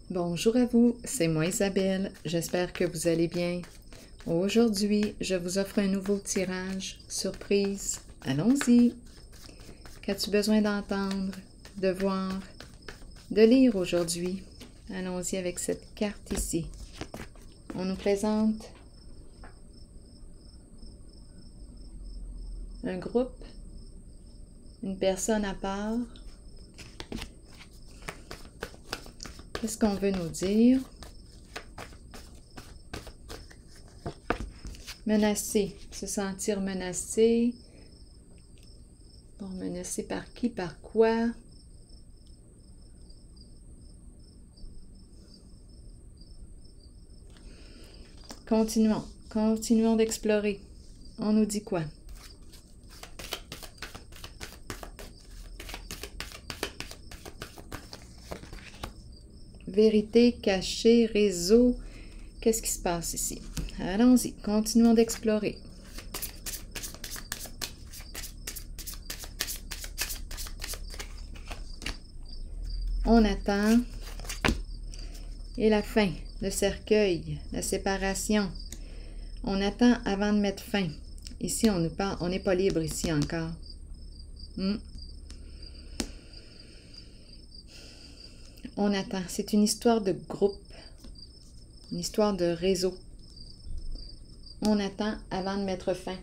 Bonjour à vous, c'est moi Isabelle, j'espère que vous allez bien. Aujourd'hui, je vous offre un nouveau tirage, surprise. Allons-y! Qu'as-tu besoin d'entendre, de voir, de lire aujourd'hui? Allons-y avec cette carte ici. On nous présente un groupe, une personne à part. Qu'est-ce qu'on veut nous dire? Menacé, se sentir menacé. Bon, menacé par qui, par quoi? Continuons d'explorer. On nous dit quoi? Vérité cachée, réseau. Qu'est-ce qui se passe ici? Allons-y, continuons d'explorer. On attend. Et la fin, le cercueil, la séparation. On attend avant de mettre fin. Ici, on nous parle, on n'est pas libre ici encore. On attend. C'est une histoire de groupe, une histoire de réseau. On attend avant de mettre fin.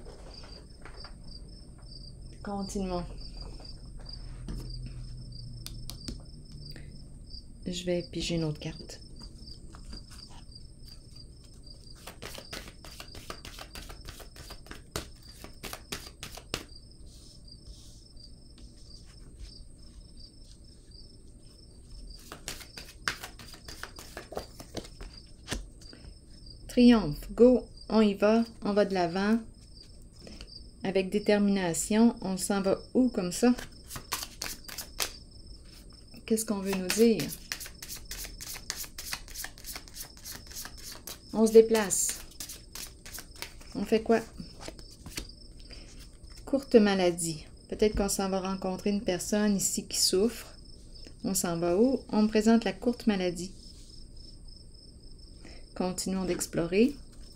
Continuons. Je vais piger une autre carte. Triomphe, go, on y va, on va de l'avant. Avec détermination, on s'en va où comme ça? Qu'est-ce qu'on veut nous dire? On se déplace. On fait quoi? Courte maladie. Peut-être qu'on s'en va rencontrer une personne ici qui souffre. On s'en va où? On me présente la courte maladie. Continuons d'explorer.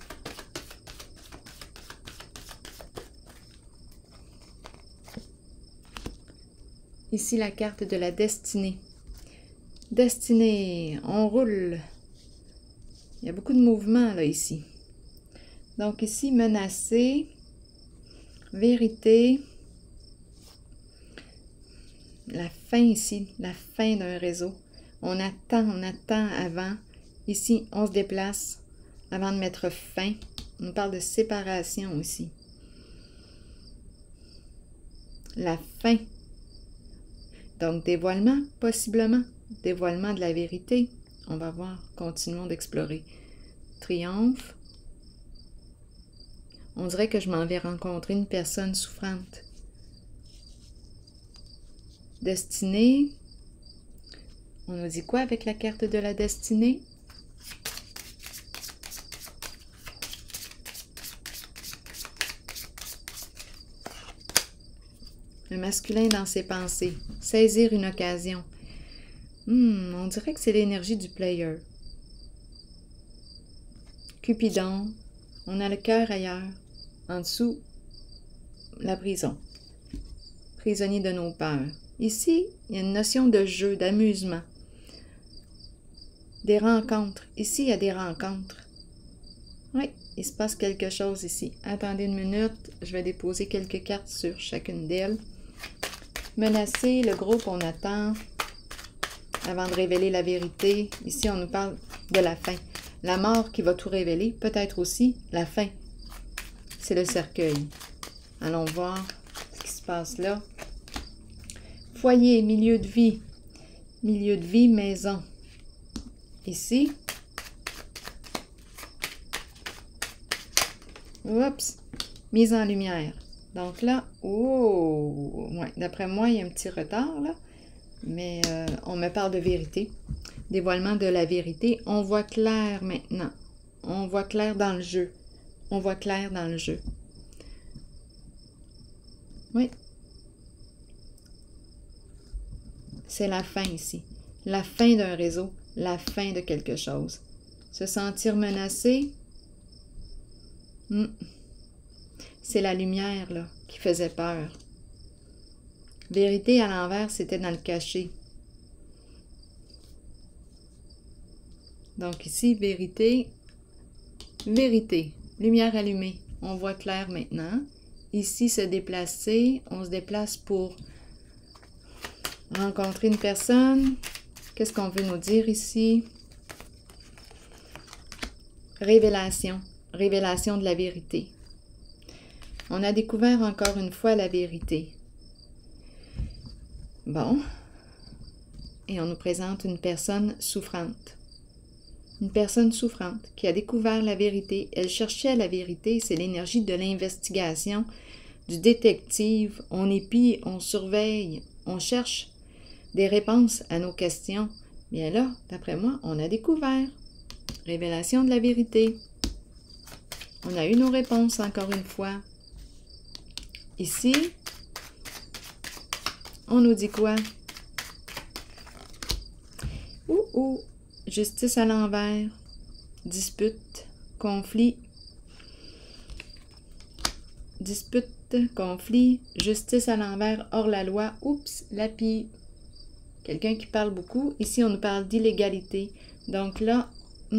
Ici, la carte de la destinée. Destinée, on roule. Il y a beaucoup de mouvements là, ici. Donc ici, menacé, vérité, la fin ici, la fin d'un réseau. On attend avant. Ici, on se déplace avant de mettre fin. On parle de séparation aussi. La fin. Donc, dévoilement, possiblement. Dévoilement de la vérité. On va voir. Continuons d'explorer. Triomphe. On dirait que je m'en vais rencontrer une personne souffrante. Destinée. On nous dit quoi avec la carte de la destinée? Le masculin dans ses pensées. Saisir une occasion. On dirait que c'est l'énergie du player. Cupidon. On a le cœur ailleurs. En dessous, la prison. Prisonnier de nos peurs. Ici, il y a une notion de jeu, d'amusement. Des rencontres. Ici, il y a des rencontres. Oui, il se passe quelque chose ici. Attendez une minute, je vais déposer quelques cartes sur chacune d'elles. Menacé, le groupe, on attend avant de révéler la vérité. Ici, on nous parle de la fin. La mort qui va tout révéler, peut-être aussi la fin. C'est le cercueil. Allons voir ce qui se passe là. Foyer, milieu de vie. Milieu de vie, maison. Ici. Oups. Mise en lumière. Donc là, oh, ouais, d'après moi, il y a un petit retard là. Mais on me parle de vérité. Dévoilement de la vérité. On voit clair maintenant. On voit clair dans le jeu. On voit clair dans le jeu. Oui. C'est la fin ici. la fin d'un réseau, la fin de quelque chose. Se sentir menacé, c'est la lumière là, qui faisait peur. Vérité à l'envers, c'était dans le cachet. Donc ici, vérité, vérité, lumière allumée. On voit clair maintenant. Ici, se déplacer, on se déplace pour rencontrer une personne. Qu'est-ce qu'on veut nous dire ici? Révélation, révélation de la vérité. On a découvert encore une fois la vérité. Bon, et on nous présente une personne souffrante. Une personne souffrante qui a découvert la vérité. Elle cherchait la vérité, c'est l'énergie de l'investigation, du détective. On épie, on surveille, on cherche des réponses à nos questions. Bien là, d'après moi, on a découvert. Révélation de la vérité. On a eu nos réponses encore une fois. Ici, on nous dit quoi? Justice à l'envers, dispute, conflit, justice à l'envers, hors la loi, la pie. Quelqu'un qui parle beaucoup. Ici, on nous parle d'illégalité. Donc là,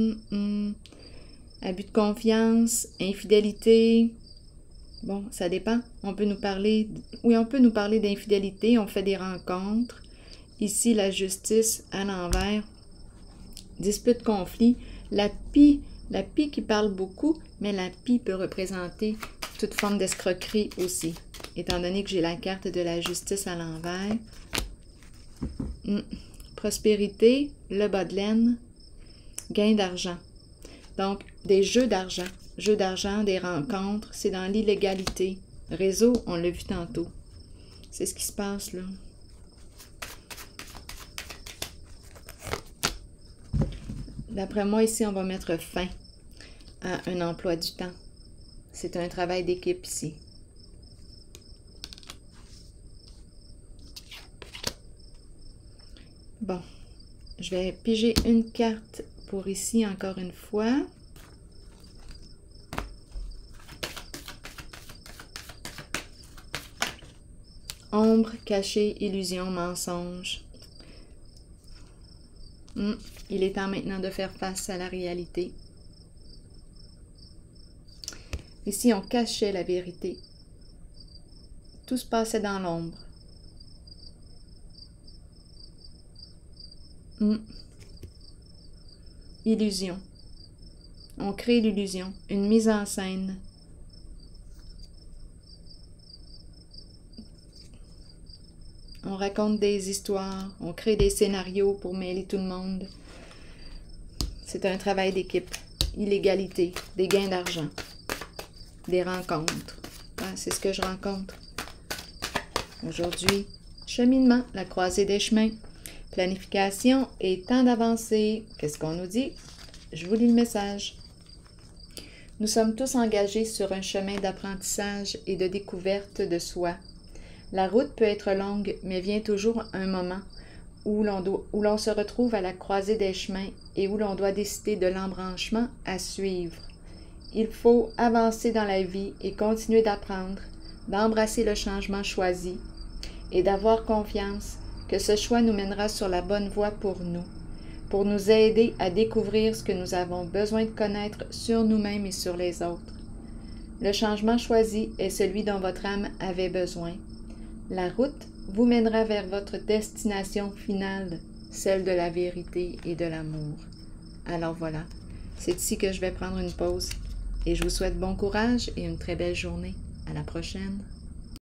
abus de confiance, infidélité. Bon, ça dépend. On peut nous parler d'infidélité. On fait des rencontres. Ici, la justice à l'envers. Dispute, conflit. La pie qui parle beaucoup, mais la pie peut représenter toute forme d'escroquerie aussi. Étant donné que j'ai la carte de la justice à l'envers. Prospérité, le bas de laine, gain d'argent. Donc, des jeux d'argent, des rencontres, c'est dans l'illégalité. Réseau, on l'a vu tantôt. C'est ce qui se passe là. D'après moi, ici, on va mettre fin à un emploi du temps. C'est un travail d'équipe ici. Bon, je vais piger une carte pour ici encore une fois. Ombre, cachet, illusion, mensonge. Il est temps maintenant de faire face à la réalité. Ici, on cachait la vérité. Tout se passait dans l'ombre. Illusion. On crée l'illusion, une mise en scène. On raconte des histoires, on crée des scénarios pour mêler tout le monde. C'est un travail d'équipe. Illégalité, des gains d'argent, des rencontres. C'est ce que je rencontre. Aujourd'hui, cheminement, la croisée des chemins, planification et temps d'avancer. Qu'est-ce qu'on nous dit? Je vous lis le message. Nous sommes tous engagés sur un chemin d'apprentissage et de découverte de soi. La route peut être longue, mais vient toujours un moment où l'on se retrouve à la croisée des chemins et où l'on doit décider de l'embranchement à suivre. Il faut avancer dans la vie et continuer d'apprendre, d'embrasser le changement choisi et d'avoir confiance que ce choix nous mènera sur la bonne voie pour nous aider à découvrir ce que nous avons besoin de connaître sur nous-mêmes et sur les autres. Le changement choisi est celui dont votre âme avait besoin. La route vous mènera vers votre destination finale, celle de la vérité et de l'amour. Alors voilà, c'est ici que je vais prendre une pause et je vous souhaite bon courage et une très belle journée. À la prochaine.